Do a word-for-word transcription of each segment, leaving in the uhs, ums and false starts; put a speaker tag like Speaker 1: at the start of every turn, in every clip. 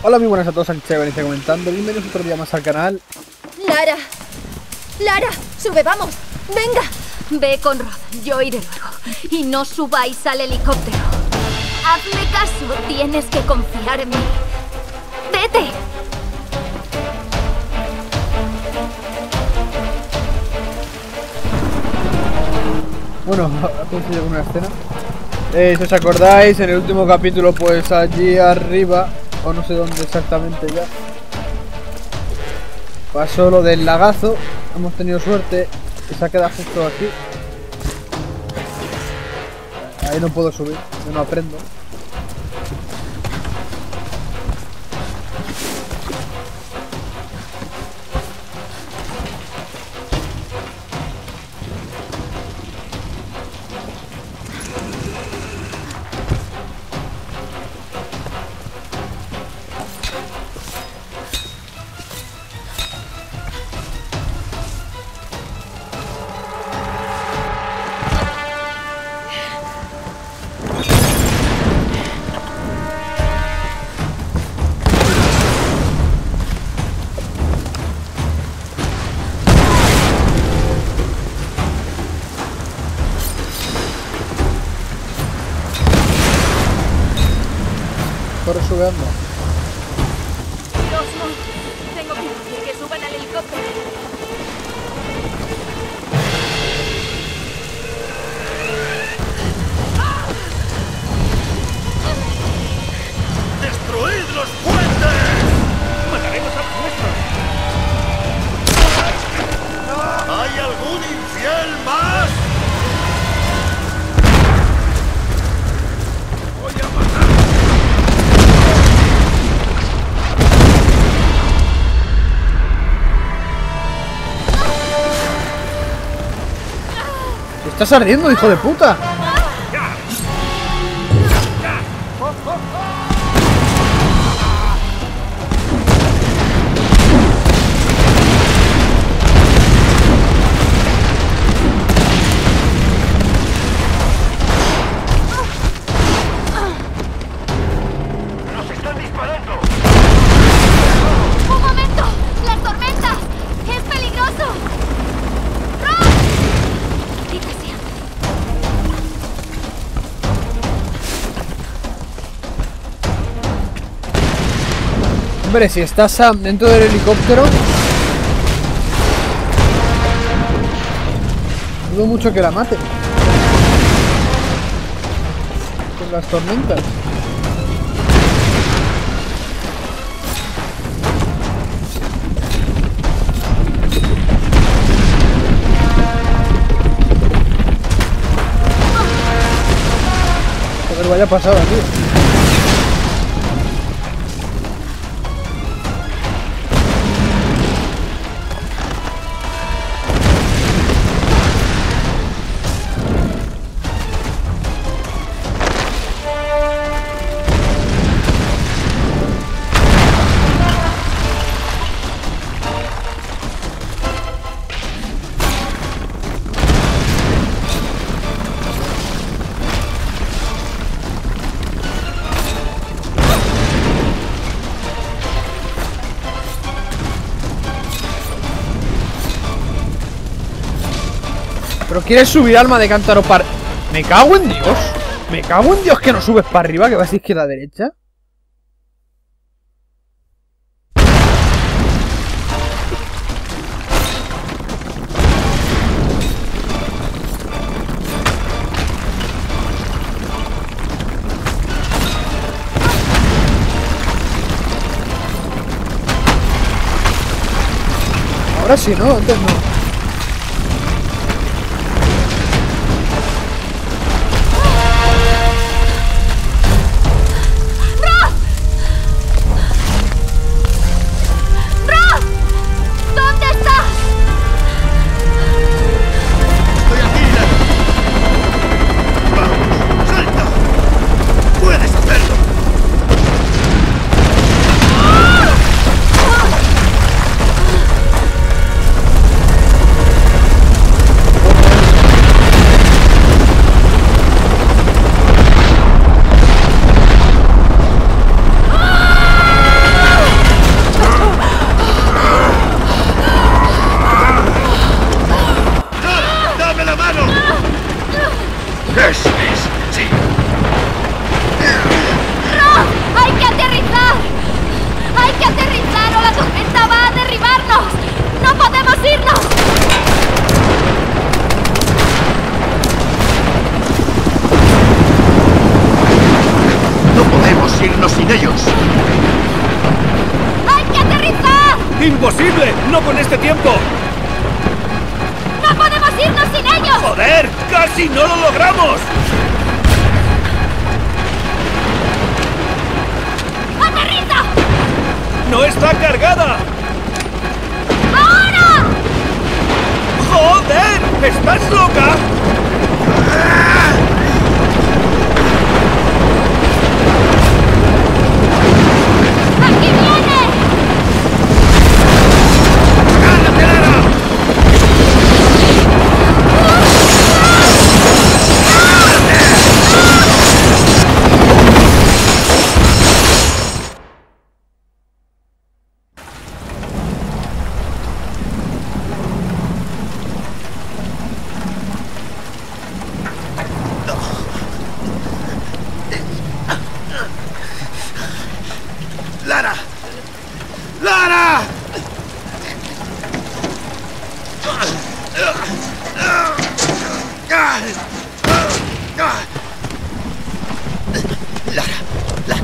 Speaker 1: Hola, muy buenas a todos, aquí se Valencia comentando. Bienvenidos otro día más al canal.
Speaker 2: Lara, Lara, sube, vamos, venga. Ve con Rod, yo iré luego. Y no subáis al helicóptero. Hazme caso, tienes que confiar en mí. ¡Vete!
Speaker 1: Bueno, ha coincidido con una escena. Eh, si os acordáis, en el último capítulo, pues allí arriba, o no sé dónde exactamente ya, pasó lo del lagazo. Hemos tenido suerte y se ha quedado justo aquí. Ahí no puedo subir, yo no aprendo. Corre, sube, anda.
Speaker 2: Dios, no. Tengo que decir que suban al helicóptero.
Speaker 3: ¡Destruid los puentes! ¡Mataremos a los nuestros! ¿Hay algún infiel más? ¡Voy a matar!
Speaker 1: ¡Estás ardiendo, hijo de puta!
Speaker 3: ¡Nos están disparando!
Speaker 2: ¡Un momento! ¡Las tormentas! ¡Es peligroso! ¡Rod! Maldita sea.
Speaker 1: Hombre, si está Sam dentro del helicóptero, dudo mucho que la mate con las tormentas. Joder, vaya pasada, tío. ¿Pero quieres subir, alma de cántaro par...? ¡Me cago en Dios! ¡Me cago en Dios que no subes para arriba, que vas de izquierda a derecha! Ahora sí, ¿no? Antes no.
Speaker 3: ¡Imposible! ¡No con este tiempo!
Speaker 2: ¡No podemos irnos sin ellos!
Speaker 3: ¡Joder! ¡Casi no lo logramos!
Speaker 2: ¡Aterriza!
Speaker 3: ¡No está cargada!
Speaker 2: ¡Ahora!
Speaker 3: ¡Joder! ¿Estás loca?
Speaker 2: ¡Aquí viene!
Speaker 3: ¡Agárrate, Lara! ¡Lara! ¡Lara! Lara, Lara.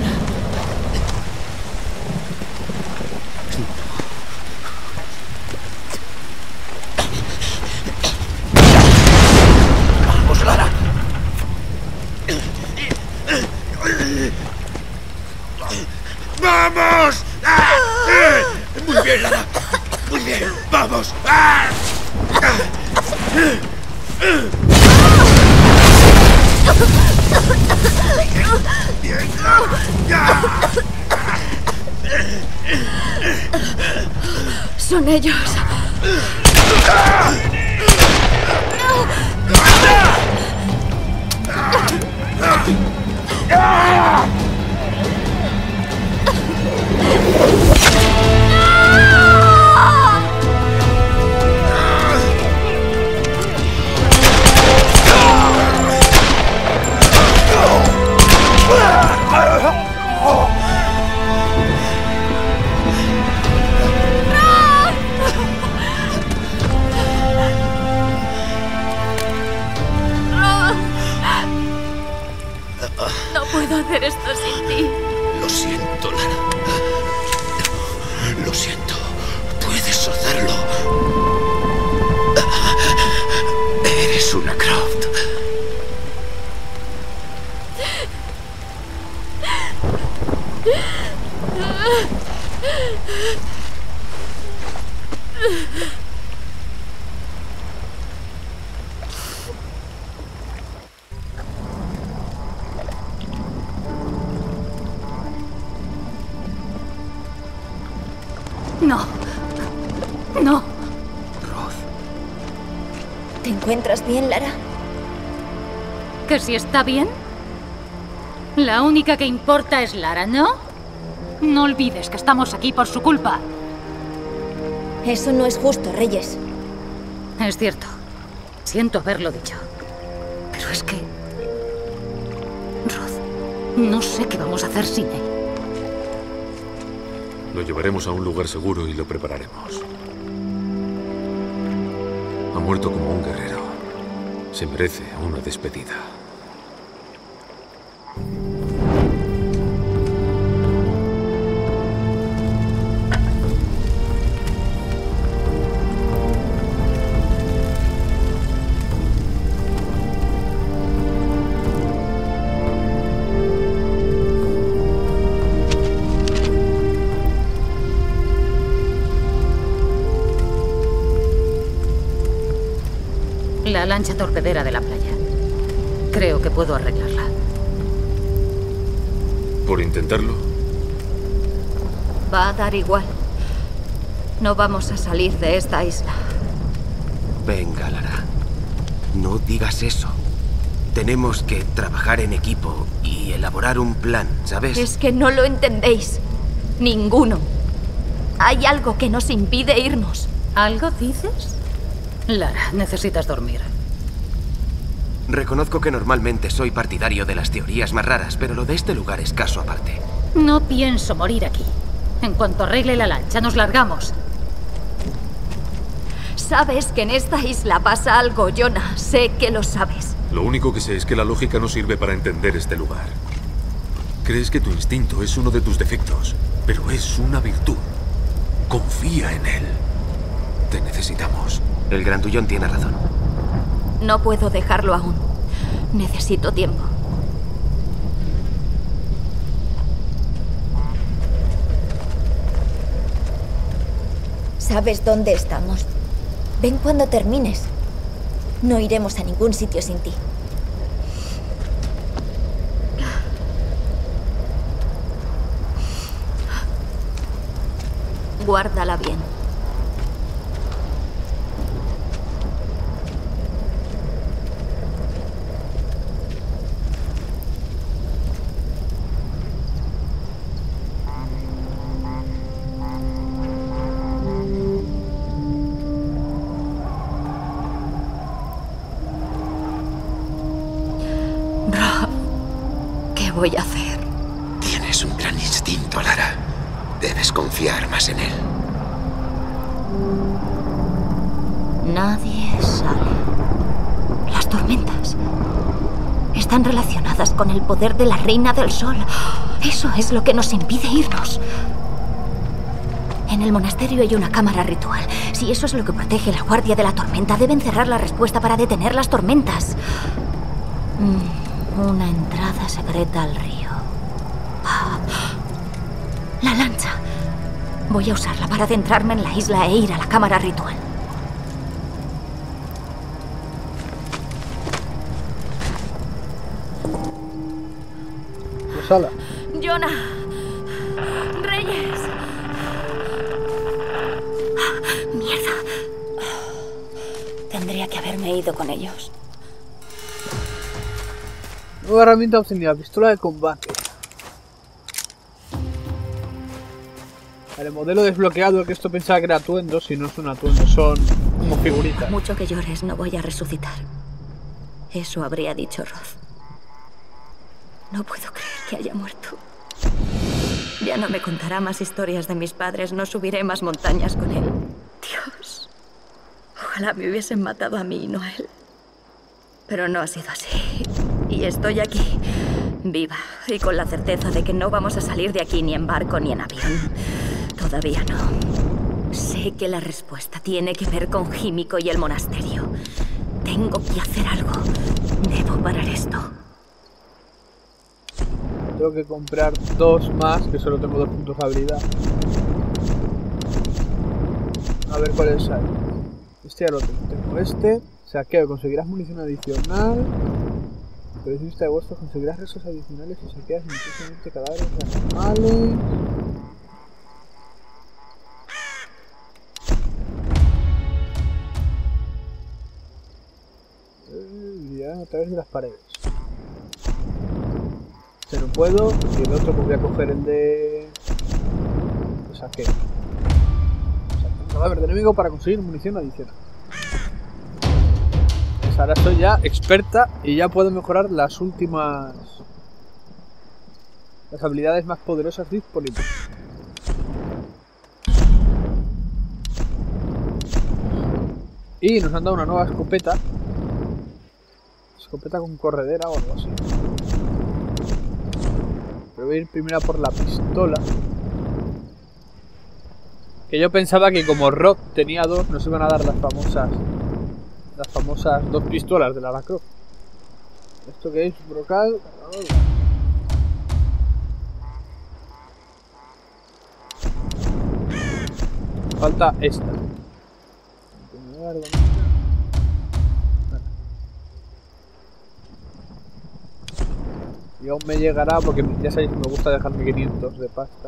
Speaker 3: Vamos, Lara. ¡Vamos! ¡Ah! ¡Eh! Muy bien, Lara. Muy bien. ¡Vamos! ¡Ah! ¡Ah! Bien. ¡Ah!
Speaker 2: Son ellos. No puedo hacer esto sin ti.
Speaker 3: Lo siento, Lara. Lo siento. Puedes hacerlo. Eres una Croft.
Speaker 2: No. No.
Speaker 3: Roth.
Speaker 2: ¿Te encuentras bien, Lara?
Speaker 4: ¿Que si está bien? La única que importa es Lara, ¿no? No olvides que estamos aquí por su culpa.
Speaker 2: Eso no es justo, Reyes.
Speaker 4: Es cierto. Siento haberlo dicho. Pero es que... Roth, no sé qué vamos a hacer sin él.
Speaker 5: Lo llevaremos a un lugar seguro y lo prepararemos. Ha muerto como un guerrero. Se merece una despedida.
Speaker 4: La lancha torpedera de la playa. Creo que puedo arreglarla.
Speaker 5: ¿Por intentarlo?
Speaker 2: Va a dar igual. No vamos a salir de esta isla.
Speaker 6: Venga, Lara. No digas eso. Tenemos que trabajar en equipo y elaborar un plan, ¿sabes?
Speaker 2: Es que no lo entendéis. Ninguno. Hay algo que nos impide irnos.
Speaker 4: ¿Algo dices? Lara, necesitas dormir.
Speaker 6: Reconozco que normalmente soy partidario de las teorías más raras, pero lo de este lugar es caso aparte.
Speaker 4: No pienso morir aquí. En cuanto arregle la lancha, nos largamos.
Speaker 2: Sabes que en esta isla pasa algo, Jonah. Sé que lo sabes.
Speaker 5: Lo único que sé es que la lógica no sirve para entender este lugar. Crees que tu instinto es uno de tus defectos, pero es una virtud. Confía en él. Te necesitamos.
Speaker 6: El grandullón tiene razón.
Speaker 2: No puedo dejarlo aún. Necesito tiempo. ¿Sabes dónde estamos? Ven cuando termines. No iremos a ningún sitio sin ti. Guárdala bien. ¿Qué voy a hacer?
Speaker 3: Tienes un gran instinto, Lara. Debes confiar más en él.
Speaker 2: Nadie sale. Las tormentas están relacionadas con el poder de la Reina del Sol. Eso es lo que nos impide irnos. En el monasterio hay una cámara ritual. Si eso es lo que protege la guardia de la tormenta, deben cerrar la respuesta para detener las tormentas. Mm, una entrada secreta al río. Ah, la lancha. Voy a usarla para adentrarme en la isla e ir a la cámara ritual.
Speaker 1: Sala.
Speaker 2: Jonah. Reyes. Mierda. Tendría que haberme ido con ellos.
Speaker 1: Nueva herramienta obtenida, pistola de combate. El modelo desbloqueado, que esto pensaba que era atuendo, si no es un atuendo, son como figuritas.
Speaker 2: Mucho que llores, no voy a resucitar. Eso habría dicho Roth. No puedo creer que haya muerto. Ya no me contará más historias de mis padres, no subiré más montañas con él. Dios. Ojalá me hubiesen matado a mí y no a él. Pero no ha sido así. Y estoy aquí, viva, y con la certeza de que no vamos a salir de aquí ni en barco ni en avión. Todavía no. Sé que la respuesta tiene que ver con Himiko y el monasterio. Tengo que hacer algo. Debo parar esto.
Speaker 1: Tengo que comprar dos más, que solo tengo dos puntos de habilidad. A ver cuáles hay. Este ya lo tengo. Tengo este. Saqueo, conseguirás munición adicional. Pero si vista de vuestros, conseguirás restos adicionales y saqueas intensamente cadáveres de animales. Eh, a través de las paredes. Este no puedo, y el otro pues voy a coger el de... el saqueo. Cadáver de enemigo para conseguir munición adicional. Pues ahora soy ya experta y ya puedo mejorar las últimas... las habilidades más poderosas disponibles. Y nos han dado una nueva escopeta. Escopeta con corredera o algo así. Pero voy a ir primero por la pistola. Que yo pensaba que como Roth tenía dos, nos iban a dar las famosas... las famosas dos pistolas de Lara Croft. ¿Esto qué es? Brocal. Falta esta. Y aún me llegará porque ya sabéis que me gusta dejarme quinientos de pasta.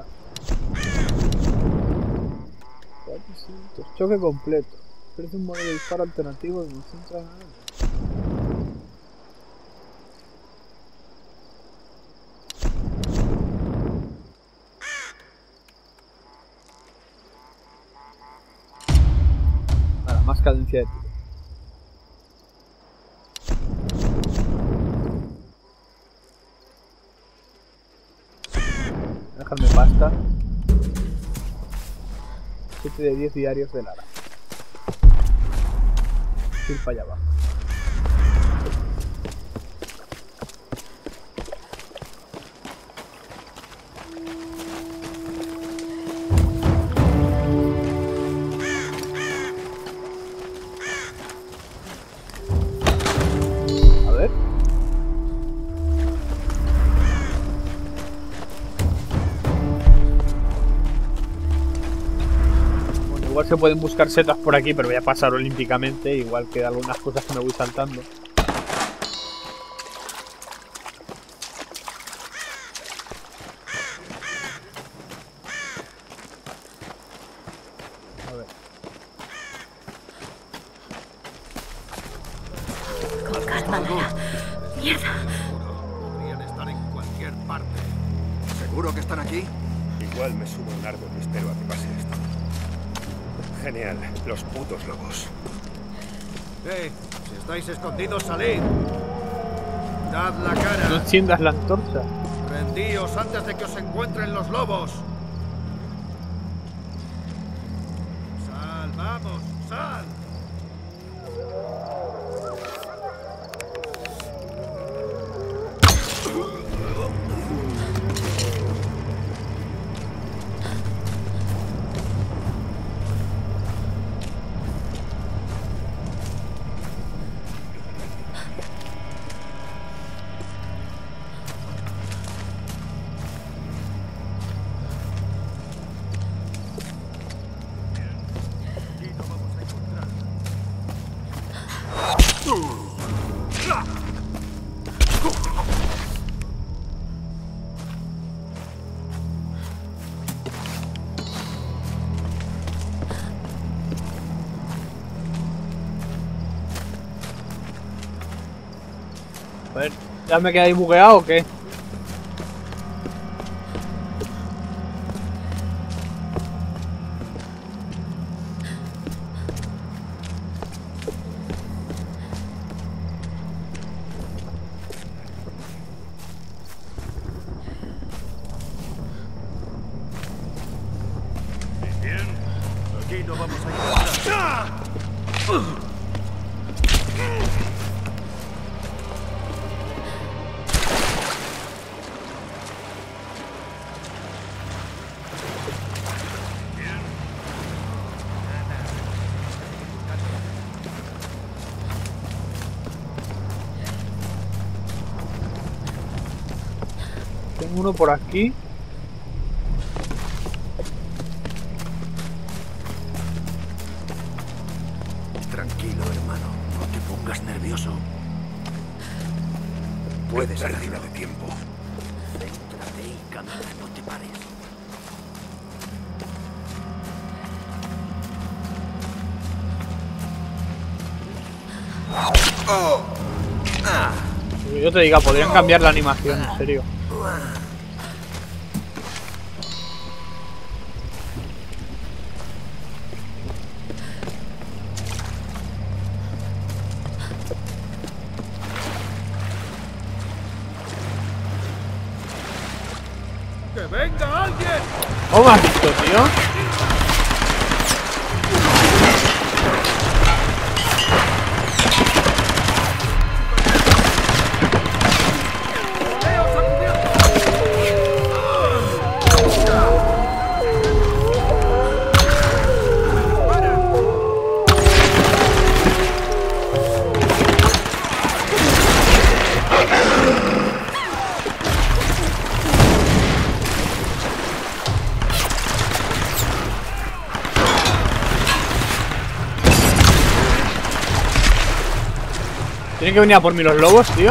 Speaker 1: Choque completo. Ofrece un modelo de disparo alternativo de munición trasladada. Ahora, más cadencia de tiro. Dejarme pasta. siete de diez diarios de Lara. Ir para allá abajo. Igual se pueden buscar setas por aquí, pero voy a pasar olímpicamente. Igual que algunas cosas que me voy saltando. A ver.
Speaker 2: Con calma, Lara. Mierda.
Speaker 3: Podrían estar en cualquier parte.
Speaker 7: ¿Seguro que están aquí?
Speaker 3: Igual me subo a un árbol y espero a que pase esto. Genial, los putos lobos.
Speaker 7: ¡Eh! Si estáis escondidos, salid. Dad la
Speaker 1: No
Speaker 7: cara.
Speaker 1: enciendas la antorcha.
Speaker 7: Rendíos antes de que os encuentren los lobos. Sal, vamos, sal.
Speaker 1: A ver, ¿ya me quedáis bugueado o qué?
Speaker 7: Bien. Aquí no vamos a encontrar.
Speaker 1: Tengo uno por aquí.
Speaker 6: Tranquilo, hermano. No te pongas nervioso. Puedes
Speaker 3: Pérdida
Speaker 6: hacerlo.
Speaker 3: de tiempo.
Speaker 6: Céntrate y camina, no te pares.
Speaker 1: Yo te diga, podrían cambiar la animación, en serio.
Speaker 7: ¡Que venga alguien!
Speaker 1: ¿Cómo me has visto, tío? Tienen que venir a por mí los lobos, tío.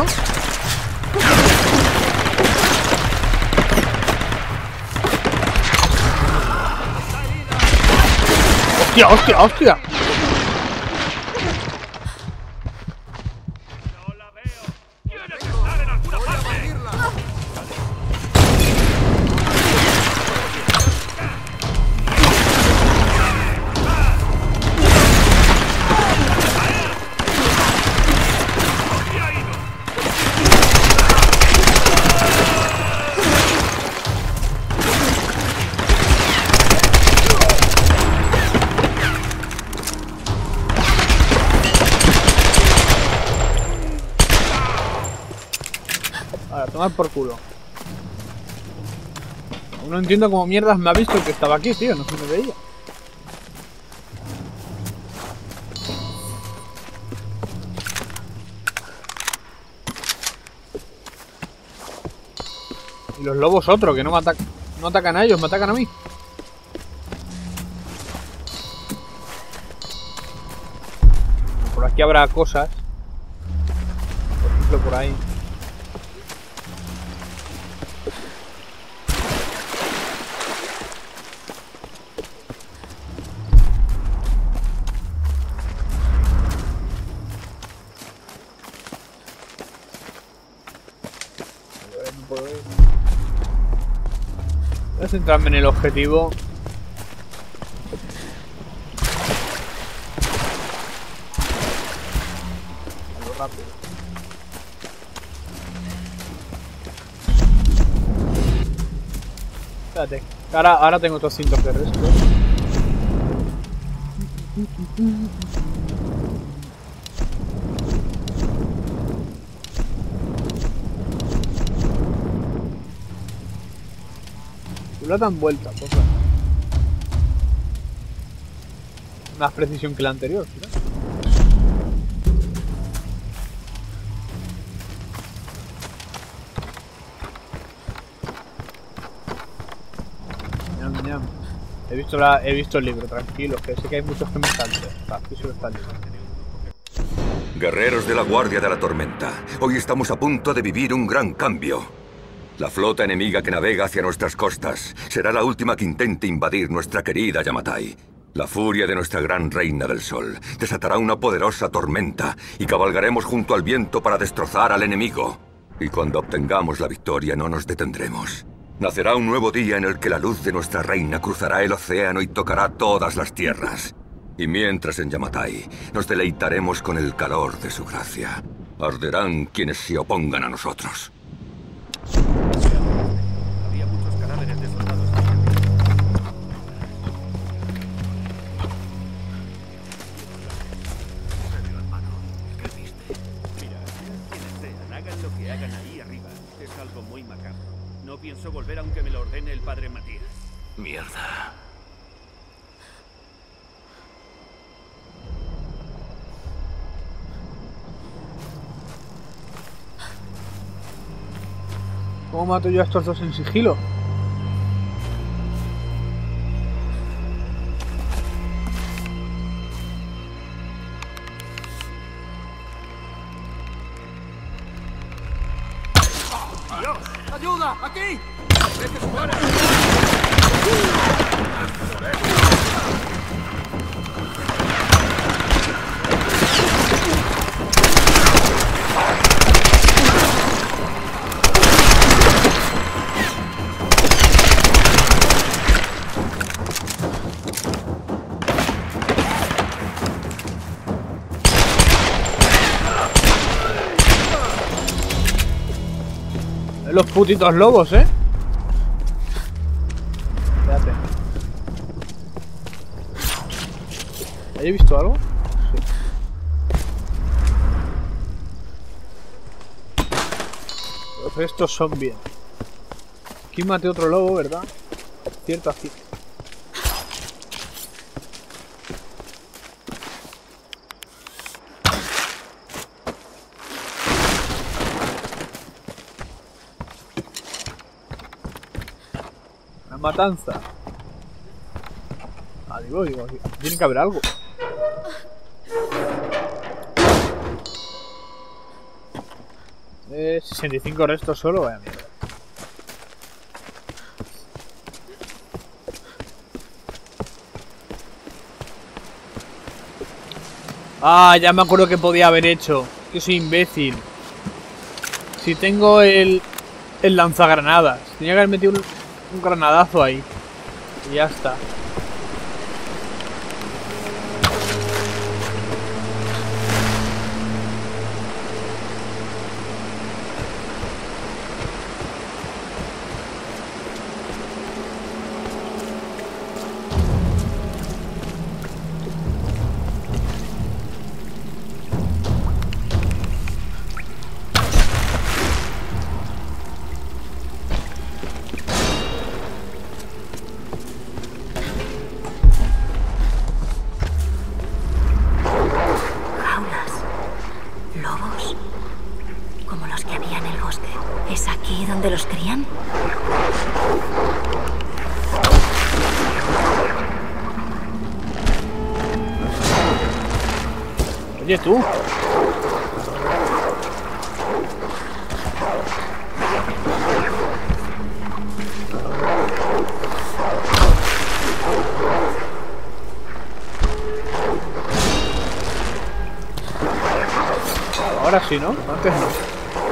Speaker 1: ¡Hostia, hostia, hostia!
Speaker 3: No la veo. Tiene que estar en alguna parte.
Speaker 1: Ahora, tomar por culo. Aún no entiendo cómo mierdas me ha visto que estaba aquí, tío. No se me veía. Y los lobos otro, que no me atacan. No atacan a ellos, me atacan a mí. Por aquí habrá cosas. Por ejemplo, por ahí. Voy a centrarme en el objetivo. Algo rápido. Espérate. Ahora, ahora tengo doscientos de resto. La dan vuelta, poca. Más precisión que la anterior, ¿sí? Ñam, ñam. He visto la, he visto el libro, tranquilo, que sé que hay muchos que me salten. Aquí solo está el libro.
Speaker 8: Guerreros de la Guardia de la Tormenta, hoy estamos a punto de vivir un gran cambio. La flota enemiga que navega hacia nuestras costas será la última que intente invadir nuestra querida Yamatai. La furia de nuestra gran reina del sol desatará una poderosa tormenta y cabalgaremos junto al viento para destrozar al enemigo. Y cuando obtengamos la victoria no nos detendremos. Nacerá un nuevo día en el que la luz de nuestra reina cruzará el océano y tocará todas las tierras. Y mientras en Yamatai nos deleitaremos con el calor de su gracia. Arderán quienes se opongan a nosotros.
Speaker 7: Había muchos cadáveres de soldados. Serio, hermano, ¿qué viste? Mira, quienes sean, hagan lo que hagan ahí arriba. Es algo muy macabro. No pienso volver aunque me lo ordene el padre Matías.
Speaker 6: Mierda.
Speaker 1: ¿Cómo mato yo a estos dos en sigilo?
Speaker 7: ¡Dios! ¡Ayuda! ¡Aquí!
Speaker 1: Los putitos lobos, ¿eh? Espérate. ¿He visto algo? Sí. Los estos son bien. Aquí maté otro lobo, ¿verdad? Cierto, así. Matanza. Ah, digo, digo, aquí tiene que haber algo. Eh, sesenta y cinco restos solo, vaya mierda. Ah, ya me acuerdo que podía haber hecho. Que soy imbécil. Si tengo el, el lanzagranadas. Tenía que haber metido un... un granadazo ahí. Y ya está.
Speaker 2: ¿Dónde los crían?
Speaker 1: Oye, tú. Ahora sí, ¿no? Antes no.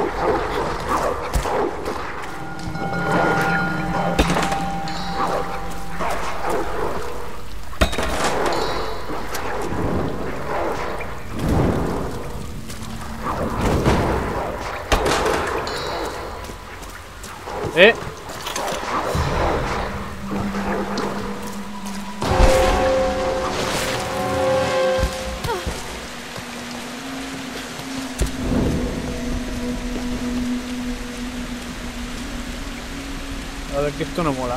Speaker 1: Eh. A ver, que esto no mola.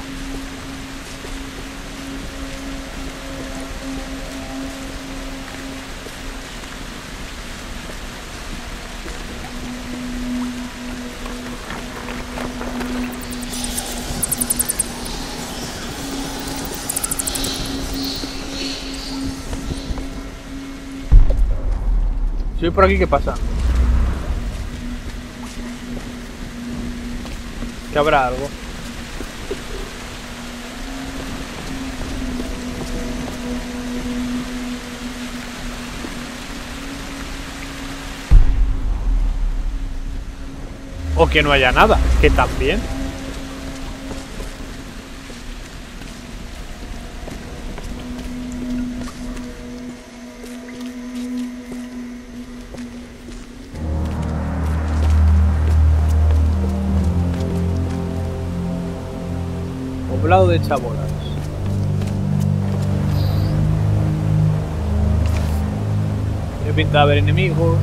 Speaker 1: Si voy por aquí, ¿qué pasa? Que habrá algo. O que no haya nada, que también. Poblado de chabolas. He pintado a ver enemigos.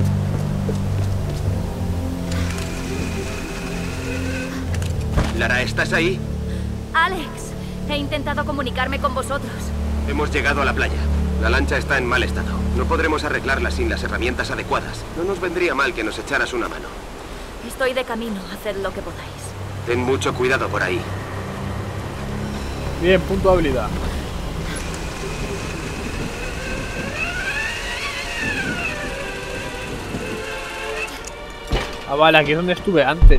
Speaker 6: Lara, ¿estás ahí?
Speaker 2: Alex, he intentado comunicarme con vosotros.
Speaker 6: Hemos llegado a la playa. La lancha está en mal estado. No podremos arreglarla sin las herramientas adecuadas. No nos vendría mal que nos echaras una mano.
Speaker 2: Estoy de camino, haced lo que podáis.
Speaker 6: Ten mucho cuidado por ahí.
Speaker 1: Bien, punto de habilidad. Ah, vale, aquí es donde estuve antes.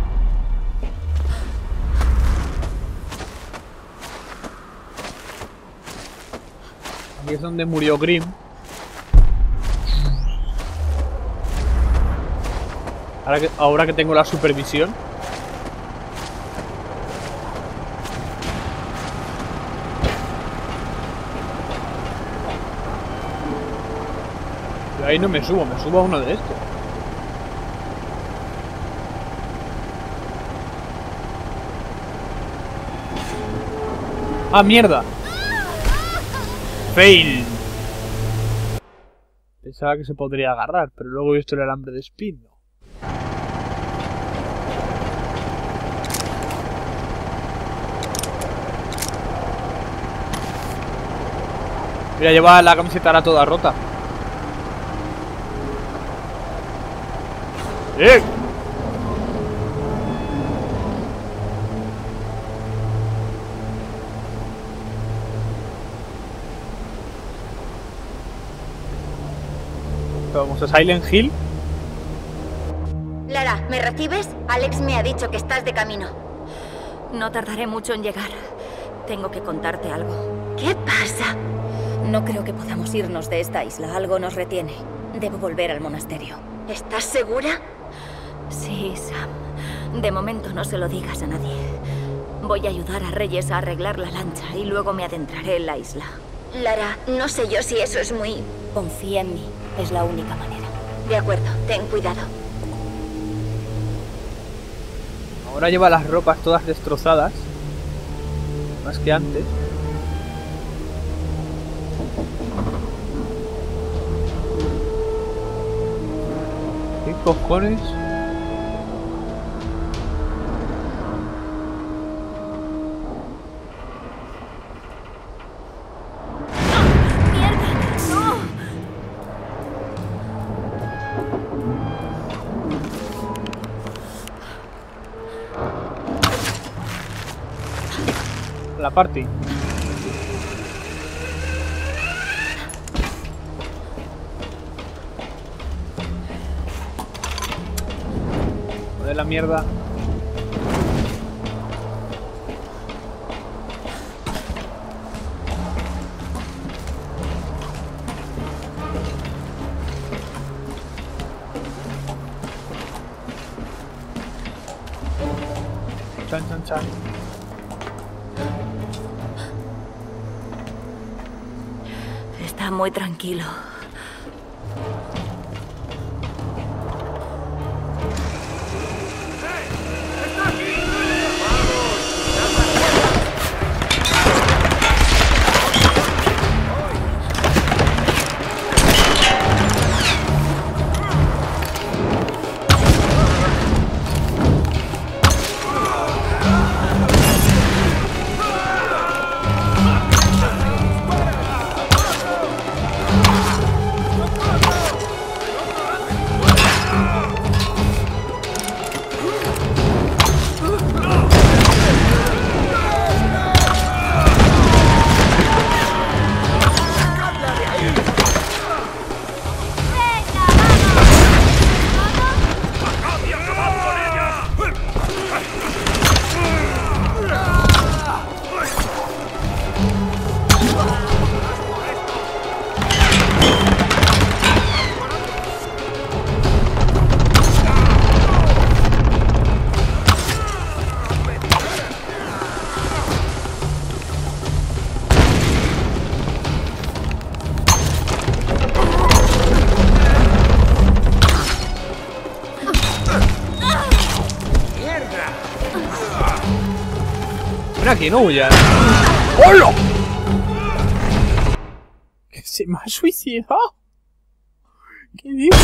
Speaker 1: Aquí es donde murió Grimm. Ahora que, ahora que tengo la supervisión. Yo ahí no me subo, me subo a uno de estos. ¡Ah, mierda! ¡Fail! Pensaba que se podría agarrar, pero luego he visto el alambre de espino. Mira, lleva la camiseta ahora toda rota. ¡Eh! Vamos a Silent Hill.
Speaker 2: Lara, ¿me recibes? Alex me ha dicho que estás de camino. No tardaré mucho en llegar. Tengo que contarte algo. ¿Qué pasa? No creo que podamos irnos de esta isla. Algo nos retiene. Debo volver al monasterio. ¿Estás segura? Sí, Sam. De momento no se lo digas a nadie. Voy a ayudar a Reyes a arreglar la lancha y luego me adentraré en la isla. Lara, no sé yo si eso es muy... Confía en mí. Es la única manera. De acuerdo, ten cuidado.
Speaker 1: Ahora lleva las ropas todas destrozadas. Más que antes. ¿Qué cojones? La party. la mierda. Chan, chan, chan.
Speaker 2: Está muy tranquilo.
Speaker 1: Ven aquí, no huyas. ¡Hola! ¿Que se me ha suicidado? ¿Qué dices?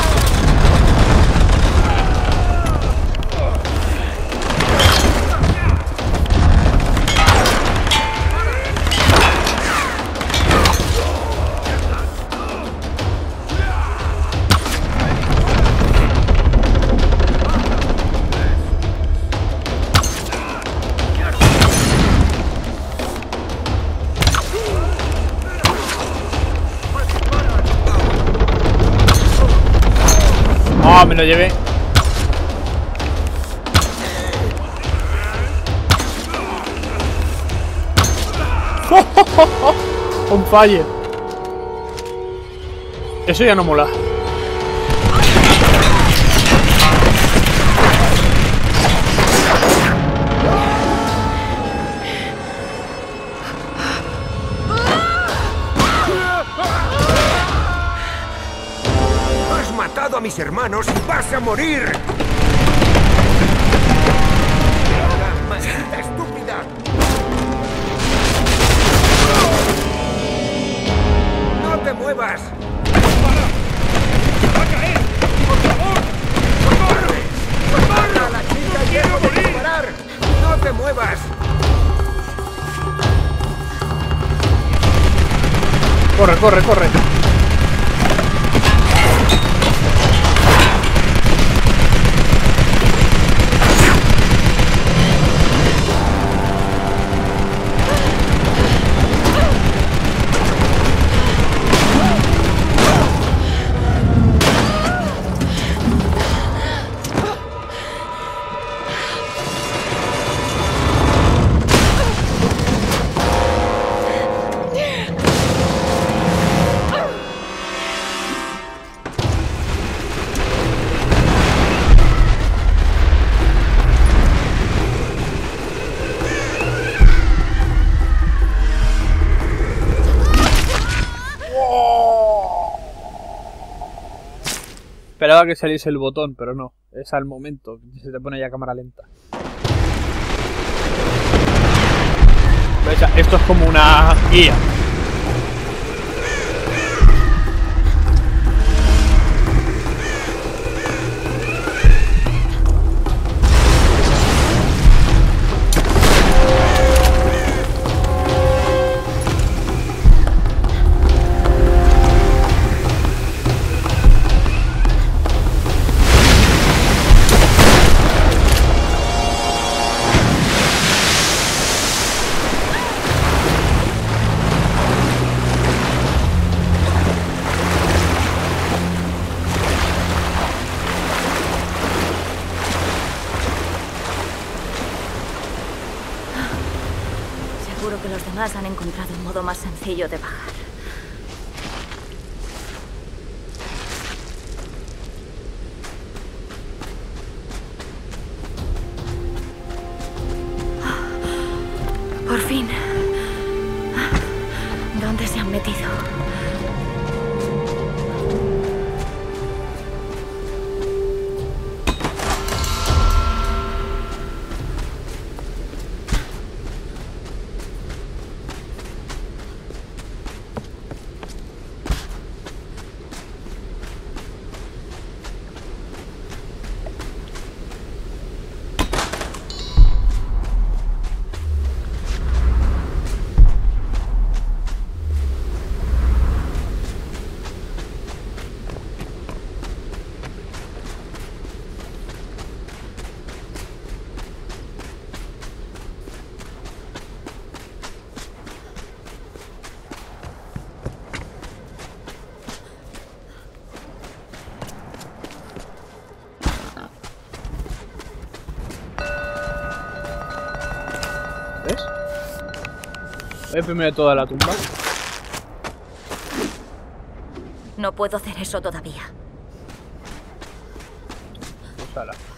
Speaker 1: ¡Ah, me lo llevé! On fire. Eso ya no mola.
Speaker 6: Has matado a mis hermanos y vas a morir. ¡Maldita estúpida! ¡No te muevas! ¡Va a caer! ¡Por favor! ¡Corre! ¡Mata a la chica y dejo de disparar! ¡No te muevas!
Speaker 1: Corre, corre, corre. Esperaba que saliese el botón, pero no. Es al momento. Se te pone ya cámara lenta. ¿Ves? Esto es como una guía.
Speaker 2: demás han encontrado un modo más sencillo de bajar. Por fin. ¿Dónde se han metido?
Speaker 1: ¿Ves? Voy primero toda la tumba.
Speaker 2: No puedo hacer eso todavía.
Speaker 1: Pues ala.